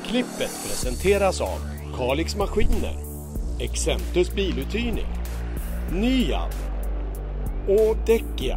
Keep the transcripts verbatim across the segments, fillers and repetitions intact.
Klippet presenteras av Kalix Maskiner, Exemptus biluthyrning, Nyab och Däckia.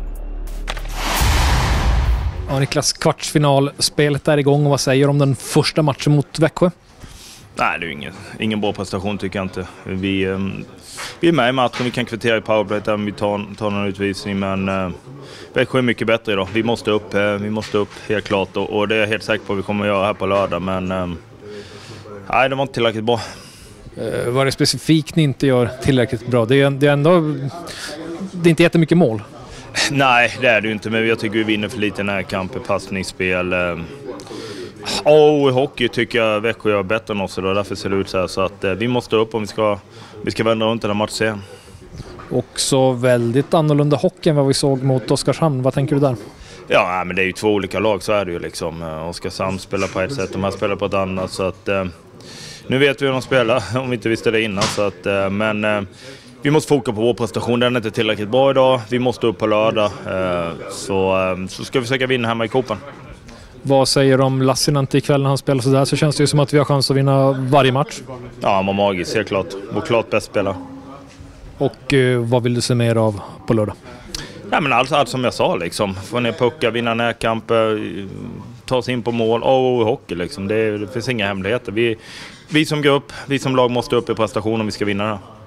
Ja, Niklas, kvartsfinalspelet är igång och vad säger du om den första matchen mot Växjö? Nej, det är ingen, ingen bra prestation tycker jag inte. Vi, um, vi är med i matchen, vi kan kvittera i powerplay där vi tar, tar någon utvisning, men uh, Växjö är mycket bättre idag. Vi måste upp, uh, vi måste upp helt klart och, och det är jag helt säker på att vi kommer att göra här på lördag, men um, nej, det var inte tillräckligt bra. Uh, vad är det specifikt ni inte gör tillräckligt bra? Det är, det är ändå det är inte jättemycket mål. Nej, det är det ju inte, men jag tycker vi vinner för lite närkamper, passningsspel. Um, Och i hockey tycker jag Växjö gör bättre än oss och därför ser det ut så här. Så att eh, vi måste upp om vi ska, vi ska vända runt den här matchen. Också väldigt annorlunda hockey än vad vi såg mot Oskarshamn. Vad tänker du där? Ja, men det är ju två olika lag, så är det ju liksom. Oskarshamn spelar på ett sätt, de här spelar på ett annat. Så att, eh, nu vet vi hur de spelar, om vi inte visste det innan. Så att, eh, men eh, vi måste foka på vår prestation, den är inte tillräckligt bra idag. Vi måste upp på lördag, eh, så, eh, så ska vi försöka vinna hemma i Kopen. Vad säger du om Lassinantti ikväll när han spelar så där, så känns det ju som att vi har chans att vinna varje match. Ja, han var magisk, helt klart. Vår klart bäst spelare. Och eh, vad vill du se mer av på lördag? Ja, men allt, allt som jag sa liksom. Få ner puckar, vinna närkamper, ta sig in på mål och i hockey liksom. Det, det finns inga hemligheter. Vi, vi som grupp, vi som lag måste upp i prestation om vi ska vinna det.